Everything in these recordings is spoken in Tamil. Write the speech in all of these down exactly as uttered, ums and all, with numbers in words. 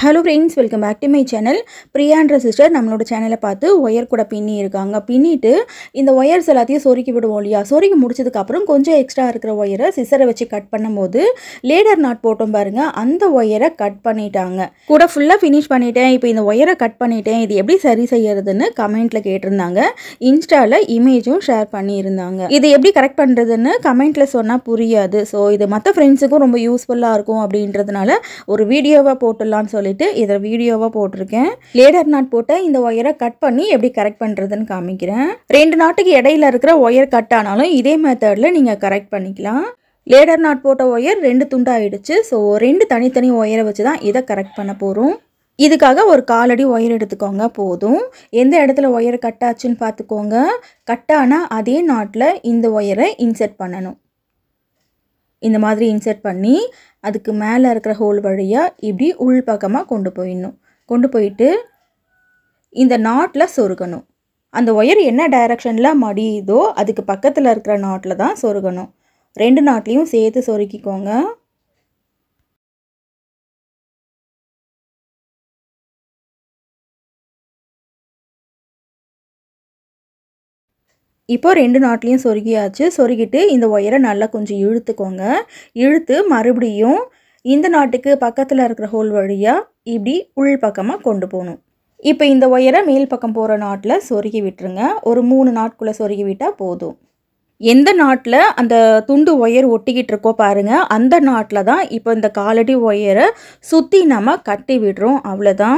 Hello friends, welcome back to my channel. Priya and sister நம்மளோட சேனலை பார்த்து ஒயர் கூட பின்னி இருக்காங்க. பின்னிட்டு இந்த ஒயர்ஸ் எல்லாத்தையும் சொருக்கி விடுவோம் இல்லையா? சொருக்கி முடிச்சதுக்கு அப்புறம் கொஞ்சம் எக்ஸ்ட்ரா இருக்கிற ஒயரை சிசரை வச்சு கட் பண்ணும்போது லேடர் நாட் போட்டோம் பாருங்க, அந்த ஒயரை கட் பண்ணிட்டாங்க. கூட ஃபுல்லா ஃபினிஷ் பண்ணிட்டேன். இப்போ இந்த ஒயரை கட் பண்ணிட்டேன். இது எப்படி சரி செய்யறதுன்னு கமெண்ட்ல கேட்டிருந்தாங்க. இன்ஸ்டால இமேஜும் ஷேர் பண்ணியிருந்தாங்க. இது எப்படி கரெக்ட் பண்றதுன்னு கமெண்ட்ல சொன்னா புரியாது. ஸோ இது மற்ற ஃப்ரெண்ட்ஸுக்கும் ரொம்ப யூஸ்ஃபுல்லா இருக்கும் அப்படின்றதுனால ஒரு வீடியோவா போட்டுடலாம்னு சொல்லிட்டு இதை வீடியோவா போட்டிருக்கேன். லேடர் நாட் போட்ட இந்த ஒயரை கட் பண்ணி எப்படி கரெக்ட் பண்றதுன்னு காமிக்கிறேன். ரெண்டு நாட்டுக்கு இடையில இருக்கிற ஒயர் கட் ஆனாலும் இதே மெத்தட்ல நீங்க கரெக்ட் பண்ணிக்கலாம். லேடர் நாட் போட்ட ஒயர் ரெண்டு துண்டாயிடுச்சு. ஸோ ரெண்டு தனித்தனி ஒயரை வச்சு தான் இதை கரெக்ட் பண்ண போறோம். இதுக்காக ஒரு காலடி ஒயர் எடுத்துக்கோங்க போதும். எந்த இடத்துல ஒயர் கட் ஆச்சுன்னு பார்த்துக்கோங்க. கட் ஆனா அதே நாட்டில் இந்த ஒயரை இன்செர்ட் பண்ணணும். இந்த மாதிரி இன்செர்ட் பண்ணி அதுக்கு மேலே இருக்கிற ஹோல் வழியாக இப்படி உள் பக்கமாக கொண்டு போயிடணும். கொண்டு போயிட்டு இந்த நாட்டில் சொருகணும். அந்த ஒயர் என்ன டைரக்ஷனில் மடியுதோ அதுக்கு பக்கத்தில் இருக்கிற நாட்டில் தான் சொருகணும். ரெண்டு நாட்லேயும் சேர்த்து சொருக்கிக்கோங்க. இப்போ ரெண்டு நாட்லேயும் சொருகியாச்சு. சொருகிட்டு இந்த ஒயரை நல்லா கொஞ்சம் இழுத்துக்கோங்க. இழுத்து மறுபடியும் இந்த நாட்டுக்கு பக்கத்தில் இருக்கிற ஹோல் வழியாக இப்படி உள் பக்கமாக கொண்டு போகணும். இப்போ இந்த ஒயரை மேல் பக்கம் போகிற நாட்டில் சொருகி விட்டுருங்க. ஒரு மூணு நாட்குள்ளே சொருகி விட்டால் போதும். எந்த நாட்டில் அந்த துண்டு ஒயர் ஒட்டிக்கிட்டு இருக்கோ பாருங்கள், அந்த நாட்டில் தான் இப்போ இந்த காலடி ஒயரை சுற்றி நம்ம கட்டி விடுறோம். அவ்வளோதான்.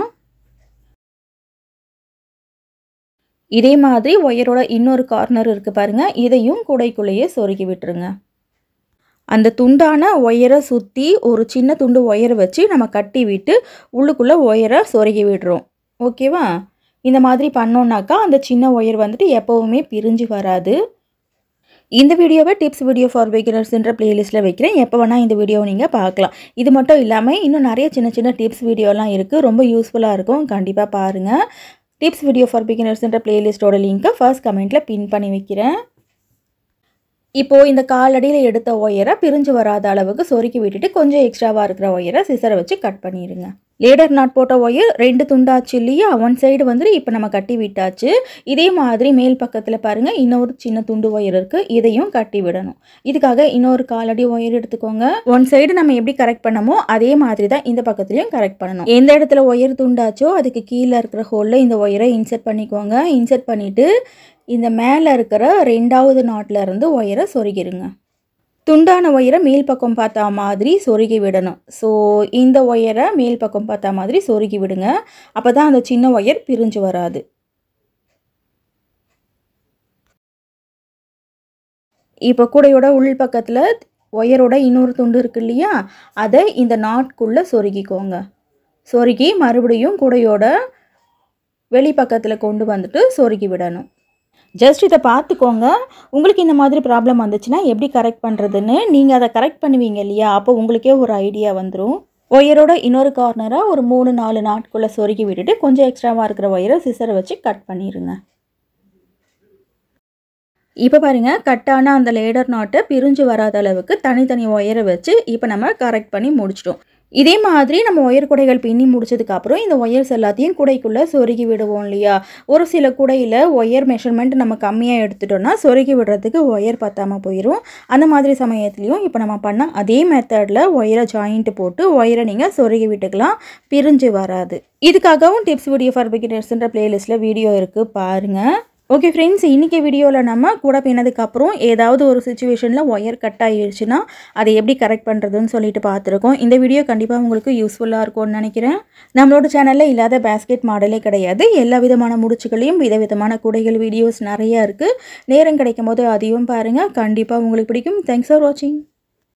இதே மாதிரி ஒயரோட இன்னொரு கார்னர் இருக்குது பாருங்கள், இதையும் கூடைக்குள்ளேயே சொருகி விட்டுருங்க. அந்த துண்டான ஒயரை சுற்றி ஒரு சின்ன துண்டு ஒயரை வச்சு நம்ம கட்டி விட்டு உள்ளுக்குள்ளே ஒயரை சொருகி விடுறோம். ஓகேவா? இந்த மாதிரி பண்ணோன்னாக்கா அந்த சின்ன ஒயர் வந்துட்டு எப்போவுமே பிரிஞ்சு வராது. இந்த வீடியோவை டிப்ஸ் வீடியோ ஃபார் பிகினர்ஸ்ன்ற பிளேலிஸ்ட்டில் வைக்கிறேன். எப்போ வேணால் இந்த வீடியோவை நீங்கள் பார்க்கலாம். இது மட்டும் இல்லாமல் இன்னும் நிறைய சின்ன சின்ன டிப்ஸ் வீடியோலாம் இருக்குது. ரொம்ப யூஸ்ஃபுல்லாக இருக்கும். கண்டிப்பாக பாருங்கள். டிப்ஸ் வீடியோ ஃபார் பிகினர்ஸ்ன்ற பிளேலிஸ்ட்டோட லிங்க்கை ஃபர்ஸ்ட் கமெண்ட்டில் பின் பண்ணி வைக்கிறேன். இப்போது இந்த காலடியில் எடுத்த ஒயரை பிரிஞ்சு வராத அளவுக்கு சொருக்கி விட்டுட்டு கொஞ்சம் எக்ஸ்ட்ராவாக இருக்கிற ஒயரை சிசரை வச்சு கட் பண்ணிடுங்க. லேடர் நாட் போட்ட ஒயர் ரெண்டு துண்டாச்சு இல்லையா? ஒன் சைடு வந்துட்டு இப்போ நம்ம கட்டி விட்டாச்சு. இதே மாதிரி மேல் பக்கத்தில் பாருங்கள், இன்னொரு சின்ன துண்டு ஒயர் இருக்குது. இதையும் கட்டி விடணும். இதுக்காக இன்னொரு காலடி ஒயர் எடுத்துக்கோங்க. ஒன் சைடு நம்ம எப்படி கரெக்ட் பண்ணமோ அதே மாதிரி தான் இந்த பக்கத்துலையும் கரெக்ட் பண்ணணும். எந்த இடத்துல ஒயர் துண்டாச்சோ அதுக்கு கீழே இருக்கிற ஹோலில் இந்த ஒயரை இன்செர்ட் பண்ணிக்கோங்க. இன்செர்ட் பண்ணிவிட்டு இந்த மேலே இருக்கிற ரெண்டாவது நாட்டில் இருந்து ஒயரை சொருகிடுங்க. துண்டான ஒயரை மேல் பக்கம் பார்த்தா மாதிரி சொருகி விடணும். ஸோ இந்த ஒயரை மேல் பக்கம் பார்த்தா மாதிரி சொருகி விடுங்க. அப்போ தான் அந்த சின்ன ஒயர் பிரிஞ்சு வராது. இப்போ கூடையோட உள் பக்கத்தில் ஒயரோட இன்னொரு துண்டு இருக்கு இல்லையா? அதை இந்த நாட்குள்ளே சொருகிக்கோங்க. சொருகி மறுபடியும் கூடையோட வெளி பக்கத்தில் கொண்டு வந்துட்டு சொருகி விடணும். ஜஸ்ட் இதை பார்த்துக்கோங்க. உங்களுக்கு இந்த மாதிரி ப்ராப்ளம் வந்துச்சுன்னா எப்படி கரெக்ட் பண்ணுறதுன்னு நீங்கள் அதை கரெக்ட் பண்ணுவீங்க இல்லையா? அப்போ உங்களுக்கே ஒரு ஐடியா வந்துடும். ஒயரோட இன்னொரு கார்னராக ஒரு மூணு நாலு நாட்குள்ளே சொருகி விட்டுட்டு கொஞ்சம் எக்ஸ்ட்ராவாக இருக்கிற ஒயரை சிசரை வச்சு கட் பண்ணிடுங்க. இப்போ பாருங்கள், கட்டான அந்த லேடர் நாட்டை பிரிஞ்சு வராத அளவுக்கு தனித்தனி ஒயரை வச்சு இப்போ நம்ம கரெக்ட் பண்ணி முடிச்சிட்டோம். இதே மாதிரி நம்ம ஒயர் குடைகள் பின்னி முடிச்சதுக்கப்புறம் இந்த ஒயர்ஸ் எல்லாத்தையும் குடைக்குள்ளே சொருகி விடுவோம் இல்லையா? ஒரு சில குடையில் ஒயர் மெஷர்மெண்ட் நம்ம கம்மியாக எடுத்துட்டோம்னா சொருகி விடுறதுக்கு ஒயர் பத்தாமல் போயிடும். அந்த மாதிரி சமயத்துலையும் இப்போ நம்ம பண்ண அதே மெத்தடில் ஒயரை ஜாயிண்ட் போட்டு ஒயரை நீங்கள் சொருகி விட்டுக்கலாம். பிரிஞ்சு வராது. இதுக்காகவும் டிப்ஸ் வீடியோ ஃபார் பிகினர்ஸ்ன்ற பிளேலிஸ்ட்டில் வீடியோ இருக்குது, பாருங்கள். ஓகே ஃப்ரெண்ட்ஸ், இன்றைக்கி வீடியோவில் நம்ம கூட பின்னதுக்கப்புறம் ஏதாவது ஒரு சுச்சுவேஷனில் ஒயர் கட் ஆகிடுச்சுன்னா அதை எப்படி கரெக்ட் பண்ணுறதுன்னு சொல்லிட்டு பார்த்துருக்கோம். இந்த வீடியோ கண்டிப்பாக உங்களுக்கு யூஸ்ஃபுல்லாக இருக்கும்னு நினைக்கிறேன். நம்மளோட சேனலில் இல்லாத பேஸ்கெட் மாடலே கிடையாது. எல்லா விதமான முடிச்சுகளையும் விதவிதமான கூடைகள் வீடியோஸ் நிறையா இருக்குது. நேரம் கிடைக்கும் போது அதையும் பாருங்கள். கண்டிப்பாக உங்களுக்கு பிடிக்கும். தேங்க்ஸ் ஃபார் வாட்சிங்.